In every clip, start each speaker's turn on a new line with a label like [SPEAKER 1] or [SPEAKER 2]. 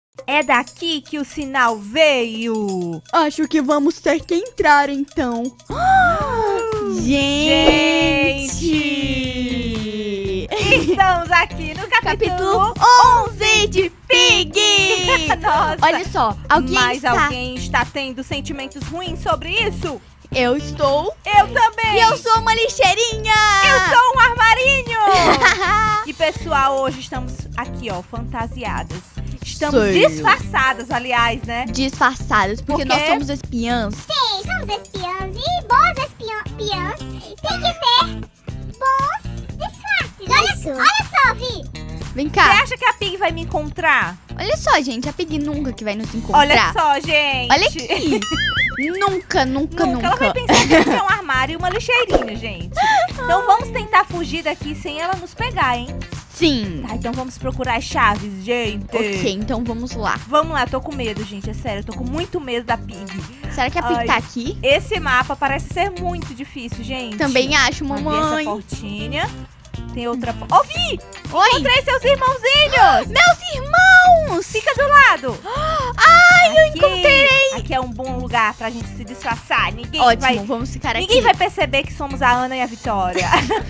[SPEAKER 1] É daqui que o sinal veio.
[SPEAKER 2] Acho que vamos ter que entrar, então. Gente!
[SPEAKER 1] Estamos aqui no capítulo
[SPEAKER 2] 11 de Pig!
[SPEAKER 1] Nossa.
[SPEAKER 2] Olha só,
[SPEAKER 1] alguém está tendo sentimentos ruins sobre isso?
[SPEAKER 2] Eu estou.
[SPEAKER 1] Eu também.
[SPEAKER 2] E eu sou uma lixeirinha.
[SPEAKER 1] Eu sou um armarinho. E pessoal, hoje estamos aqui, ó, fantasiadas. Estamos disfarçadas, aliás, né?
[SPEAKER 2] Disfarçadas, porque nós somos espiãs.
[SPEAKER 3] Sim, somos espiãs e bons espiãs tem que ter bons disfarces. Olha só, Vi.
[SPEAKER 2] Vem
[SPEAKER 1] Você
[SPEAKER 2] cá.
[SPEAKER 1] acha que a Pig vai me encontrar?
[SPEAKER 2] Olha só, gente, a Pig nunca que vai nos encontrar.
[SPEAKER 1] Olha só, gente.
[SPEAKER 2] Olha aqui. Nunca.
[SPEAKER 1] Ela vai pensar que a gente é um armário e uma lixeirinha, gente. Então vamos tentar fugir daqui sem ela nos pegar, hein?
[SPEAKER 2] Sim.
[SPEAKER 1] Tá, então vamos procurar as chaves, gente.
[SPEAKER 2] Ok, então vamos lá.
[SPEAKER 1] Vamos lá, tô com medo, gente, é sério. Eu tô com muito medo da Pig.
[SPEAKER 2] Será que a Pig tá aqui?
[SPEAKER 1] Esse mapa parece ser muito difícil, gente.
[SPEAKER 2] Também acho,
[SPEAKER 1] Abri
[SPEAKER 2] mamãe.
[SPEAKER 1] essa portinha. Tem outra... Ô, Vi!
[SPEAKER 2] Oi!
[SPEAKER 1] Encontrei seus irmãozinhos!
[SPEAKER 2] Meus irmãos!
[SPEAKER 1] Fica do lado!
[SPEAKER 2] Ai, eu encontrei!
[SPEAKER 1] Aqui é um bom lugar pra gente se disfarçar.
[SPEAKER 2] Ótimo, vamos ficar aqui.
[SPEAKER 1] Ninguém vai perceber que somos a Ana e a Vitória.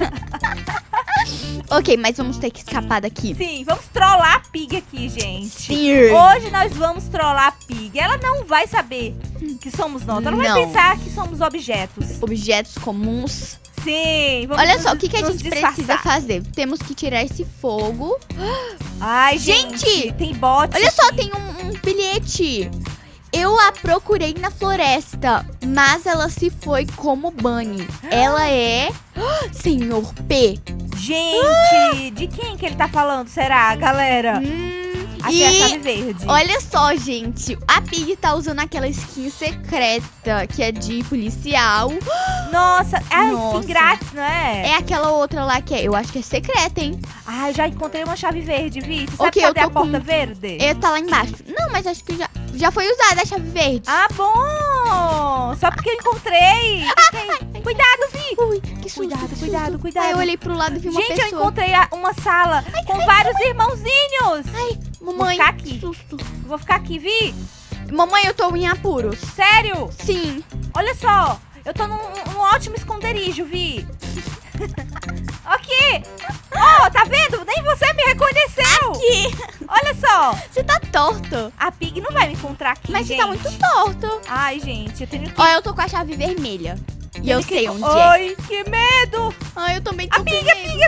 [SPEAKER 2] Ok, mas vamos ter que escapar daqui.
[SPEAKER 1] Sim, vamos trollar a Pig aqui, gente.
[SPEAKER 2] Sim.
[SPEAKER 1] Hoje nós vamos trollar a Pig. Ela não vai saber que somos nós. Ela vai pensar que somos objetos.
[SPEAKER 2] Objetos comuns.
[SPEAKER 1] Sim, vamos
[SPEAKER 2] Olha só, o que a gente
[SPEAKER 1] disfarçar.
[SPEAKER 2] precisa fazer? Temos que tirar esse fogo.
[SPEAKER 1] Ai,
[SPEAKER 2] gente,
[SPEAKER 1] tem bote.
[SPEAKER 2] Olha só, tem um bilhete. Eu a procurei na floresta, mas ela se foi como Bunny. Ela é Senhor P.
[SPEAKER 1] Gente, de quem que ele tá falando, será, galera? Achei a chave verde.
[SPEAKER 2] Olha só, gente. A Pig tá usando aquela skin secreta, que é de policial.
[SPEAKER 1] Nossa, é a skin grátis, não é?
[SPEAKER 2] É aquela outra lá que eu acho que é secreta, hein?
[SPEAKER 1] Ai, já encontrei uma chave verde, Vi. Você sabe
[SPEAKER 2] Ok,
[SPEAKER 1] cadê
[SPEAKER 2] eu tô
[SPEAKER 1] a porta
[SPEAKER 2] com...
[SPEAKER 1] verde?
[SPEAKER 2] Tá lá embaixo. Não, mas acho que já foi usada a chave verde.
[SPEAKER 1] Ah, bom! Só porque eu encontrei. Cuidado, Vi!
[SPEAKER 2] Ui, que susto,
[SPEAKER 1] Cuidado.
[SPEAKER 2] Aí eu olhei pro lado e vi uma pessoa.
[SPEAKER 1] Gente, eu encontrei uma sala com vários irmãozinhos.
[SPEAKER 2] Ai, mamãe,
[SPEAKER 1] Vou ficar aqui.
[SPEAKER 2] que susto.
[SPEAKER 1] Vou ficar aqui, Vi.
[SPEAKER 2] Mamãe, eu tô em apuros.
[SPEAKER 1] Sério?
[SPEAKER 2] Sim.
[SPEAKER 1] Olha só, eu tô num ótimo esconderijo, Vi. Aqui. Oh, tá vendo? Nem você me reconheceu.
[SPEAKER 2] Aqui.
[SPEAKER 1] Olha só.
[SPEAKER 2] Você tá torto.
[SPEAKER 1] A Pig não vai me encontrar aqui,
[SPEAKER 2] Mas
[SPEAKER 1] gente.
[SPEAKER 2] você tá muito torto.
[SPEAKER 1] Ai, gente, eu tenho que...
[SPEAKER 2] Ó, eu tô com a chave vermelha. E eu sei onde é.
[SPEAKER 1] Ai, que medo.
[SPEAKER 2] Ai, eu também tô com medo.
[SPEAKER 1] A Pig.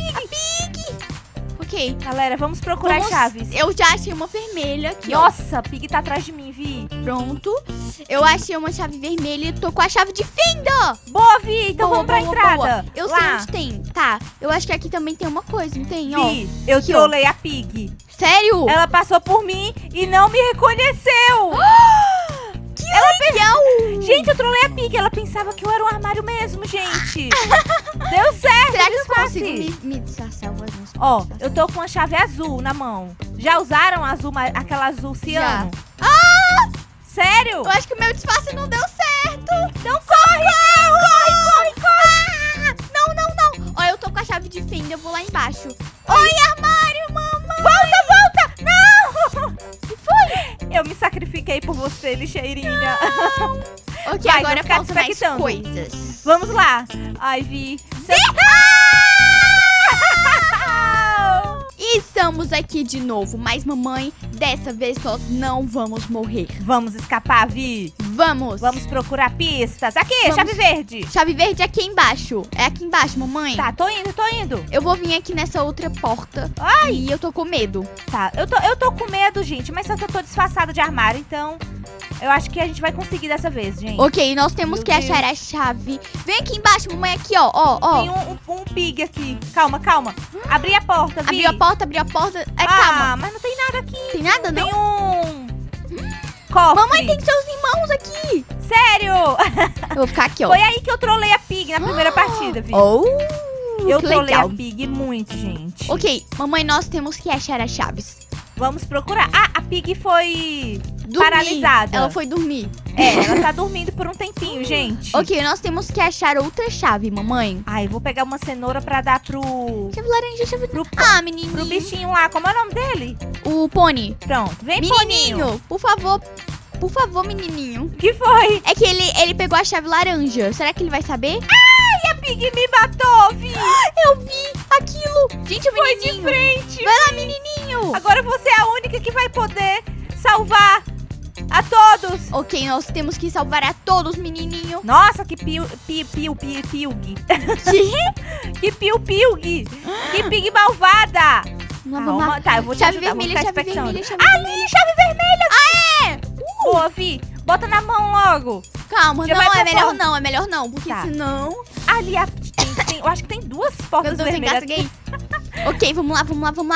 [SPEAKER 2] Ok.
[SPEAKER 1] Galera, vamos procurar as chaves.
[SPEAKER 2] Eu já achei uma vermelha aqui, ó.
[SPEAKER 1] Nossa, a Pig tá atrás de mim, Vi.
[SPEAKER 2] Pronto. Eu achei uma chave vermelha e tô com a chave de fenda.
[SPEAKER 1] Boa, Vi. Então
[SPEAKER 2] Boa,
[SPEAKER 1] vamos pra
[SPEAKER 2] boa,
[SPEAKER 1] entrada.
[SPEAKER 2] boa. Eu sei
[SPEAKER 1] Lá.
[SPEAKER 2] onde tem. Tá. Eu acho que aqui também tem uma coisa, não tem? Ó.
[SPEAKER 1] Vi, eu
[SPEAKER 2] Aqui,
[SPEAKER 1] trolei a Pig.
[SPEAKER 2] Sério?
[SPEAKER 1] Ela passou por mim e não me reconheceu.
[SPEAKER 2] Que legal!
[SPEAKER 1] Gente, eu trolei a Pig. Ela pensava que eu era um armário mesmo, gente. Deu certo.
[SPEAKER 2] Será que eu
[SPEAKER 1] disfarce.
[SPEAKER 2] consigo me disfarçar?
[SPEAKER 1] Ó, eu tô com a chave azul na mão. Já usaram aquela azul ciano?
[SPEAKER 2] Ah!
[SPEAKER 1] Sério?
[SPEAKER 2] Eu acho que o meu disfarce não deu certo.
[SPEAKER 1] Então corre!
[SPEAKER 2] Corre! Não. Ó, eu tô com a chave de fenda, eu vou lá embaixo. Oi, armário, mamãe!
[SPEAKER 1] Volta! Não! Que foi? Eu me sacrifiquei por você, lixeirinha.
[SPEAKER 2] Ok,
[SPEAKER 1] Vai,
[SPEAKER 2] agora
[SPEAKER 1] vou ficar
[SPEAKER 2] faltam mais
[SPEAKER 1] desconectando.
[SPEAKER 2] coisas.
[SPEAKER 1] Vamos lá. Ai, Vi.
[SPEAKER 2] E estamos aqui de novo, mas mamãe, dessa vez nós não vamos morrer.
[SPEAKER 1] Vamos escapar, Vi.
[SPEAKER 2] Vamos.
[SPEAKER 1] Vamos procurar pistas. Aqui,
[SPEAKER 2] Vamos.
[SPEAKER 1] chave verde.
[SPEAKER 2] Chave verde aqui embaixo. É aqui embaixo, mamãe.
[SPEAKER 1] Tá, tô indo.
[SPEAKER 2] Eu vou vir aqui nessa outra porta.
[SPEAKER 1] Ai.
[SPEAKER 2] E eu tô com medo.
[SPEAKER 1] Tá, eu tô com medo, gente, mas só que eu tô disfarçada de armário, então eu acho que a gente vai conseguir dessa vez, gente.
[SPEAKER 2] Ok, nós temos
[SPEAKER 1] Meu
[SPEAKER 2] que achar a chave. Vem aqui embaixo, mamãe, aqui, ó.
[SPEAKER 1] Tem um Pig aqui. Calma. Abri a porta, Vi.
[SPEAKER 2] Abriu a porta. Calma.
[SPEAKER 1] Mas não tem nada aqui.
[SPEAKER 2] Tem nada, não?
[SPEAKER 1] Tem um cofre.
[SPEAKER 2] Mamãe, tem seus irmãos aqui.
[SPEAKER 1] Sério?
[SPEAKER 2] Eu vou ficar aqui, ó.
[SPEAKER 1] Foi aí que eu trolei a Pig na primeira partida, Vi.
[SPEAKER 2] Oh,
[SPEAKER 1] Eu
[SPEAKER 2] que
[SPEAKER 1] trolei
[SPEAKER 2] legal.
[SPEAKER 1] a Pig muito, gente.
[SPEAKER 2] Ok, mamãe, nós temos que achar as chaves.
[SPEAKER 1] Vamos procurar. Ah, a Pig foi
[SPEAKER 2] Dormir.
[SPEAKER 1] paralisada.
[SPEAKER 2] Ela foi dormir.
[SPEAKER 1] É, ela tá dormindo por um tempinho, gente.
[SPEAKER 2] Ok, nós temos que achar outra chave, mamãe.
[SPEAKER 1] Ai, eu vou pegar uma cenoura pra dar pro...
[SPEAKER 2] Chave laranja, chave...
[SPEAKER 1] pro
[SPEAKER 2] menininho.
[SPEAKER 1] bichinho lá. Como é o nome dele?
[SPEAKER 2] O pônei.
[SPEAKER 1] Pronto, vem, Poninho.
[SPEAKER 2] Menininho, por favor. Por favor, menininho.
[SPEAKER 1] O que foi?
[SPEAKER 2] É que ele pegou a chave laranja. Será que ele vai saber?
[SPEAKER 1] Ai, a Pig me matou, Vi.
[SPEAKER 2] Eu vi aquilo. Gente, o
[SPEAKER 1] Foi
[SPEAKER 2] menininho.
[SPEAKER 1] de frente.
[SPEAKER 2] Vai lá, menininho.
[SPEAKER 1] Agora você é a única que vai poder salvar a todos.
[SPEAKER 2] Ok, nós temos que salvar a todos, menininho.
[SPEAKER 1] Nossa, que piug. Que piu-piug. Que pig malvada.
[SPEAKER 2] Vamos lá.
[SPEAKER 1] Calma, tá, eu vou te
[SPEAKER 2] Chave
[SPEAKER 1] ajudar, vou
[SPEAKER 2] vermelha,
[SPEAKER 1] ficar
[SPEAKER 2] chave
[SPEAKER 1] expectando.
[SPEAKER 2] vermelha, chave
[SPEAKER 1] Ali, chave vermelha. Boa, Vi. Bota na mão logo.
[SPEAKER 2] Calma,
[SPEAKER 1] Já
[SPEAKER 2] não,
[SPEAKER 1] vai
[SPEAKER 2] é
[SPEAKER 1] pra
[SPEAKER 2] melhor
[SPEAKER 1] fora.
[SPEAKER 2] não, é melhor não. Porque
[SPEAKER 1] Tá.
[SPEAKER 2] senão...
[SPEAKER 1] Ali, eu acho que tem duas
[SPEAKER 2] Meu
[SPEAKER 1] portas
[SPEAKER 2] Deus,
[SPEAKER 1] vermelhas.
[SPEAKER 2] engasguei. Ok, vamos lá.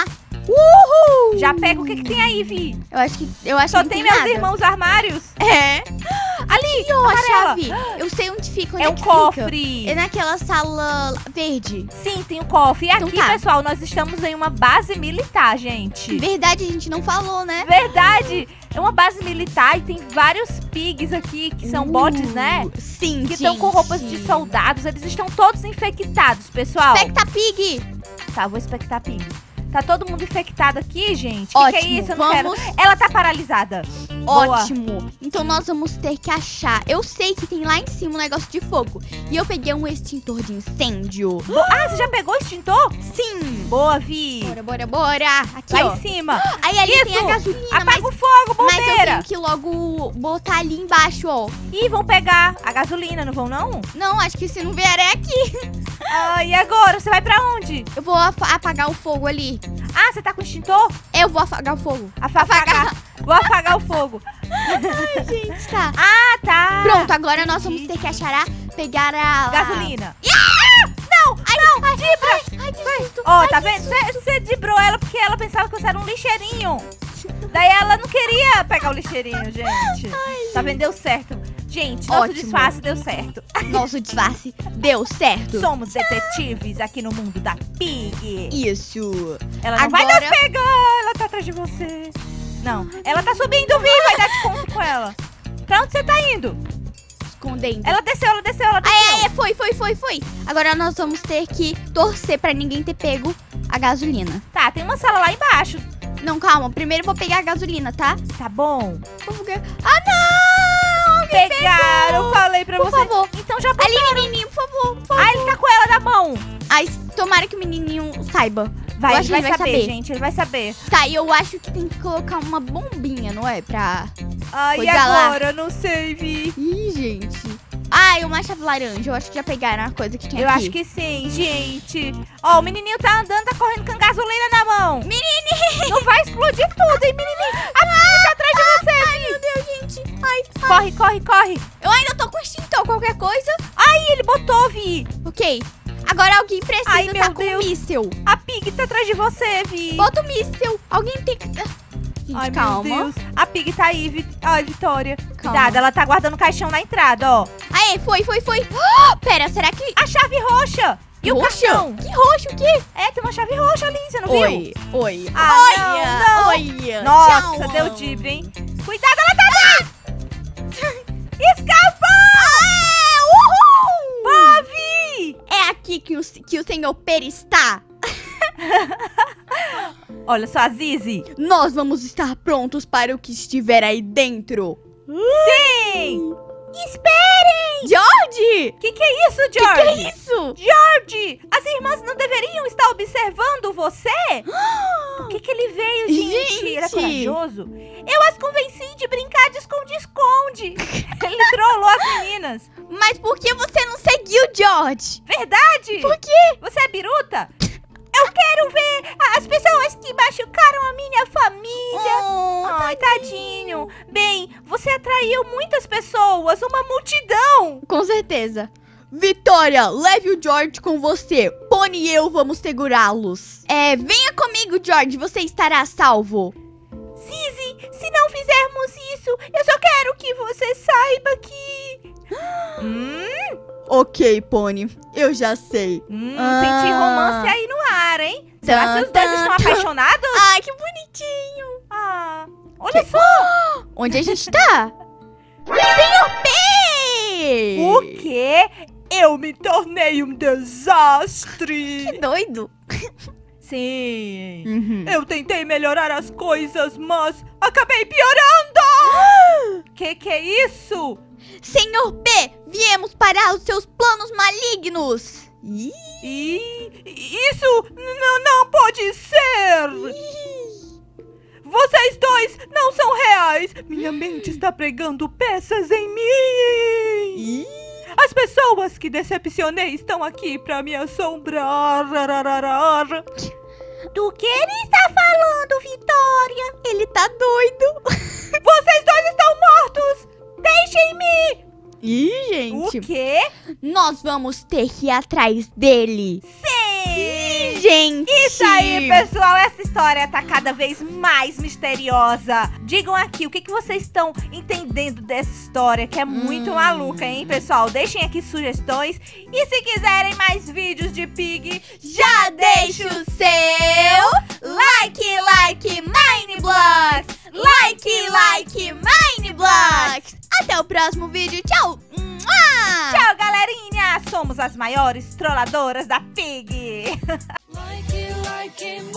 [SPEAKER 2] Uhul!
[SPEAKER 1] Já pega o que tem aí, Vi.
[SPEAKER 2] Eu acho
[SPEAKER 1] Só
[SPEAKER 2] que não
[SPEAKER 1] tem
[SPEAKER 2] tem
[SPEAKER 1] meus
[SPEAKER 2] nada.
[SPEAKER 1] irmãos armários.
[SPEAKER 2] É.
[SPEAKER 1] Ali,
[SPEAKER 2] Ó, a
[SPEAKER 1] amarela.
[SPEAKER 2] chave. Eu sei onde fica, onde
[SPEAKER 1] É
[SPEAKER 2] é
[SPEAKER 1] um
[SPEAKER 2] que
[SPEAKER 1] cofre.
[SPEAKER 2] fica. É naquela sala verde.
[SPEAKER 1] Sim, tem um cofre. E
[SPEAKER 2] Então
[SPEAKER 1] aqui,
[SPEAKER 2] tá.
[SPEAKER 1] pessoal, nós estamos em uma base militar, gente.
[SPEAKER 2] Verdade, a gente não falou, né?
[SPEAKER 1] Verdade. É uma base militar e tem vários pigs aqui, que são bots, né?
[SPEAKER 2] Sim,
[SPEAKER 1] Que estão com roupas de soldados. Eles estão todos infectados, pessoal.
[SPEAKER 2] Specta Pig.
[SPEAKER 1] Tá, vou expectar pig. Tá todo mundo infectado aqui, gente. O que é
[SPEAKER 2] Ótimo,
[SPEAKER 1] isso? Eu não
[SPEAKER 2] vamos.
[SPEAKER 1] quero. Ela tá paralisada. Boa.
[SPEAKER 2] Ótimo. Então nós vamos ter que achar. Eu sei que tem lá em cima um negócio de fogo. E eu peguei um extintor de incêndio.
[SPEAKER 1] Ah, você já pegou o extintor?
[SPEAKER 2] Sim.
[SPEAKER 1] Boa, Vi.
[SPEAKER 2] Bora. Aqui,
[SPEAKER 1] Lá
[SPEAKER 2] ó.
[SPEAKER 1] em cima.
[SPEAKER 2] Aí ali
[SPEAKER 1] Isso.
[SPEAKER 2] tem a gasolina,
[SPEAKER 1] Apaga o fogo,
[SPEAKER 2] mas eu
[SPEAKER 1] bombeira.
[SPEAKER 2] tenho que logo botar ali embaixo, ó.
[SPEAKER 1] Ih, vão pegar a gasolina, não vão não?
[SPEAKER 2] Não, acho que se não vier é aqui.
[SPEAKER 1] Ah, e agora? Você vai pra onde?
[SPEAKER 2] Eu vou apagar o fogo ali.
[SPEAKER 1] Ah, você tá com extintor?
[SPEAKER 2] Eu vou apagar o fogo.
[SPEAKER 1] Afagar. Vou apagar o fogo.
[SPEAKER 2] Gente, tá.
[SPEAKER 1] Ah, tá.
[SPEAKER 2] Pronto, agora nós
[SPEAKER 1] entendi.
[SPEAKER 2] vamos ter que achar pegar a...
[SPEAKER 1] Gasolina.
[SPEAKER 2] Não, Dibra. Ai, que susto.
[SPEAKER 1] Ó, tá vendo? Você dibrou ela porque ela pensava que você era um lixeirinho. Daí ela não queria pegar o lixeirinho, gente. Tá vendo? Deu certo. Gente, nosso
[SPEAKER 2] Ótimo.
[SPEAKER 1] disfarce deu certo.
[SPEAKER 2] Nosso disfarce deu certo.
[SPEAKER 1] Somos detetives aqui no mundo da Pig.
[SPEAKER 2] Isso.
[SPEAKER 1] Ela não vai
[SPEAKER 2] Agora-
[SPEAKER 1] nos pegar, ela tá atrás de você. Não, ela tá subindo, Vi, vai dar desconto com ela. Pra onde você tá indo?
[SPEAKER 2] Escondendo.
[SPEAKER 1] Ela desceu.
[SPEAKER 2] Foi. Agora nós vamos ter que torcer pra ninguém ter pego a gasolina.
[SPEAKER 1] Tá, tem uma sala lá embaixo.
[SPEAKER 2] Não, calma. Primeiro eu vou pegar a gasolina, tá?
[SPEAKER 1] Tá bom.
[SPEAKER 2] Ah, não! Alguém
[SPEAKER 1] Pegaram,
[SPEAKER 2] pegou.
[SPEAKER 1] falei pra
[SPEAKER 2] Por
[SPEAKER 1] você.
[SPEAKER 2] favor.
[SPEAKER 1] Então já
[SPEAKER 2] Ali, menininho, por favor.
[SPEAKER 1] Ah, ele tá com ela na mão.
[SPEAKER 2] Ai, tomara que o menininho saiba.
[SPEAKER 1] Vai,
[SPEAKER 2] Eu
[SPEAKER 1] ele
[SPEAKER 2] acho que
[SPEAKER 1] vai
[SPEAKER 2] ele vai
[SPEAKER 1] saber,
[SPEAKER 2] saber.
[SPEAKER 1] gente, ele vai saber.
[SPEAKER 2] Tá, e eu acho que tem que colocar uma bombinha, não é? Pra...
[SPEAKER 1] Ai, e
[SPEAKER 2] Cuida lá.
[SPEAKER 1] agora? Não sei, Vi.
[SPEAKER 2] Ih, gente. Ai, uma chave laranja. Eu acho que já pegaram a coisa que tinha
[SPEAKER 1] Eu
[SPEAKER 2] aqui.
[SPEAKER 1] acho que sim, gente. Ó, o menininho tá andando, tá correndo com gasolina na mão. Menininho! Não vai explodir tudo, hein, menininho? A Pig tá atrás de você,
[SPEAKER 2] Ai, meu Deus, gente. Ai,
[SPEAKER 1] Corre.
[SPEAKER 2] eu ainda tô com extintor, qualquer coisa.
[SPEAKER 1] Ai, ele botou, Vi.
[SPEAKER 2] Ok. Agora alguém precisa
[SPEAKER 1] Ai, meu
[SPEAKER 2] tá com
[SPEAKER 1] Deus.
[SPEAKER 2] um míssil.
[SPEAKER 1] A Pig tá atrás de você, Vi.
[SPEAKER 2] Bota o míssil. Alguém tem que... Gente,
[SPEAKER 1] Ai,
[SPEAKER 2] calma.
[SPEAKER 1] meu Deus. A Pig tá aí, Ai, Vitória.
[SPEAKER 2] Calma.
[SPEAKER 1] Cuidado, ela tá guardando o caixão na entrada, ó.
[SPEAKER 2] Aê, foi. Oh, pera, será que...
[SPEAKER 1] A chave roxa. E o
[SPEAKER 2] Roxa?
[SPEAKER 1] caixão.
[SPEAKER 2] Que roxo, o quê?
[SPEAKER 1] É, tem uma chave roxa ali, você não viu?
[SPEAKER 2] Oi.
[SPEAKER 1] Ah, não.
[SPEAKER 2] Olha.
[SPEAKER 1] Nossa,
[SPEAKER 2] Tchau,
[SPEAKER 1] deu
[SPEAKER 2] amor.
[SPEAKER 1] dibre, hein? Cuidado, ela tá atrás! Escapou!
[SPEAKER 2] Uhul!
[SPEAKER 1] Boa, Vi!
[SPEAKER 2] É aqui que o senhor Peri está.
[SPEAKER 1] Olha só, a Zizi.
[SPEAKER 2] Nós vamos estar prontos para o que estiver aí dentro.
[SPEAKER 1] Sim! Esperem!
[SPEAKER 2] George!
[SPEAKER 1] Que é isso,
[SPEAKER 2] Que
[SPEAKER 1] George?
[SPEAKER 2] é isso?
[SPEAKER 1] George! As irmãs não deveriam estar observando você? Por que ele veio, gente?
[SPEAKER 2] Gente!
[SPEAKER 1] Ele é corajoso? Eu as convenci de brincar de esconde-esconde. Ele trollou as meninas.
[SPEAKER 2] Mas por que você não seguiu, George?
[SPEAKER 1] Verdade?
[SPEAKER 2] Por quê?
[SPEAKER 1] Você é biruta? Eu quero ver as pessoas que machucaram a minha família. Ai, tadinho. Bem, você atraiu muitas pessoas, uma multidão.
[SPEAKER 2] Com certeza. Vitória, leve o George com você. Pony e eu vamos segurá-los. Venha comigo, George, você estará salvo.
[SPEAKER 1] Zizi, se não fizermos isso, eu só quero que você saiba que...
[SPEAKER 2] Ok, Pony, eu já sei.
[SPEAKER 1] Senti romance aí no ar, hein? Será que os dois estão apaixonados?
[SPEAKER 2] Ai, que bonitinho.
[SPEAKER 1] Ah, olha só.
[SPEAKER 2] Onde a gente tá? Senhor quê?
[SPEAKER 1] O quê? Eu me tornei um desastre.
[SPEAKER 2] Que doido.
[SPEAKER 1] Sim. Eu tentei melhorar as coisas, mas acabei piorando. Que é isso?
[SPEAKER 2] Senhor P, viemos parar os seus planos malignos.
[SPEAKER 1] Isso não pode ser. Vocês dois não são reais. Minha mente está pregando peças em mim. As pessoas que decepcionei estão aqui pra me assombrar.
[SPEAKER 3] Do que ele está falando, Vitória?
[SPEAKER 2] Ele tá doido.
[SPEAKER 1] Vocês dois estão mortos. Deixem-me.
[SPEAKER 2] Ih, gente.
[SPEAKER 1] O quê?
[SPEAKER 2] Nós vamos ter que ir atrás dele.
[SPEAKER 1] Sim.
[SPEAKER 2] Gente.
[SPEAKER 1] Isso aí, pessoal. Essa história tá cada vez mais misteriosa. Digam aqui o que vocês estão entendendo dessa história, que é muito maluca, hein, pessoal? Deixem aqui sugestões. E se quiserem mais vídeos de Pig,
[SPEAKER 2] Já deixa o seu like Mineblocks. Like Mineblocks. Até o próximo vídeo. Tchau.
[SPEAKER 1] tchau, galerinha! Somos as maiores trolladoras da Pig.
[SPEAKER 4] Like it,